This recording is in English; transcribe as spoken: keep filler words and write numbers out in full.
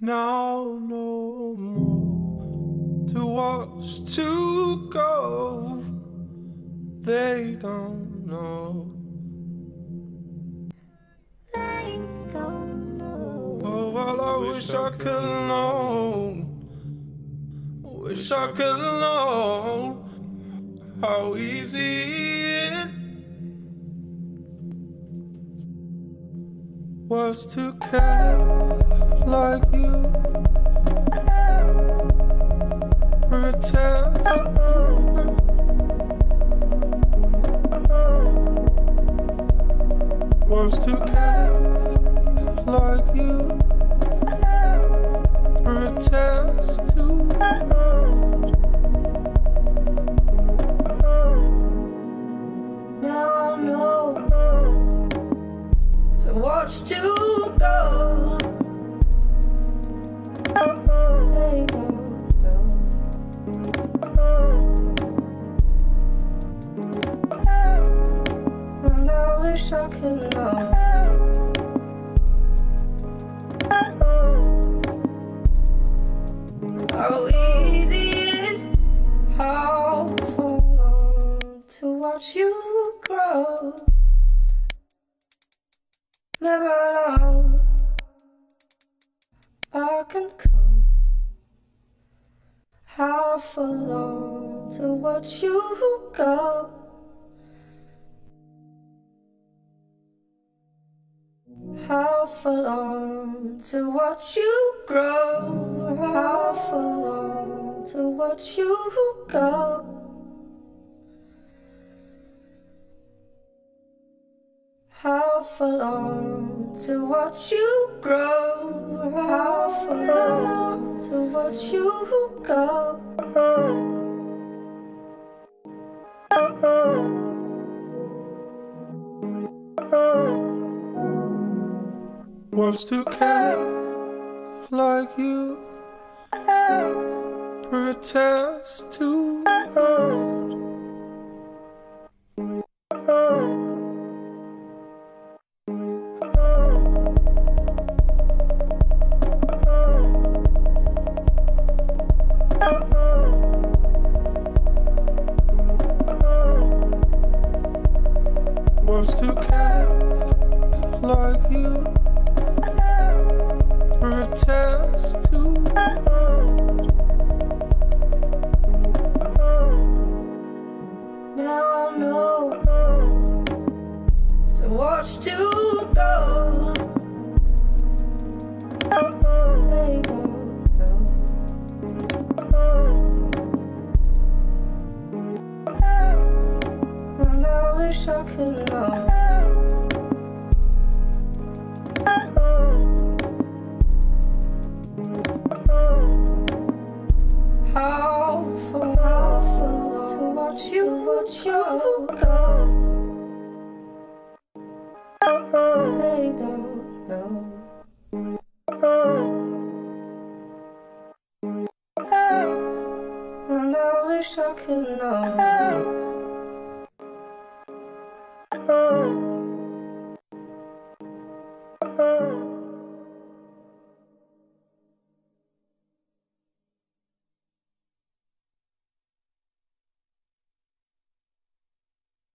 Now no more to watch to go. They don't know. They don't know. Oh, well, I wish I could know. Wish I could know how easy it was to care like you. Protest was to care like you. Protest too much. Now no to watch to go. They don't know. And I wish I could know. How easy it, how long to watch you grow. Never alone, I can come. How for long to watch you go. How for long to watch you grow. How for long to watch you go. How for long to watch you grow. How for long to watch you go. Was to care like you. Protest too much. Was to care like you. Protest too much. Now no to watch to go. They don't know. And I wish I could know. How for how for to watch you, watch you go. They don't know. And I wish I could know.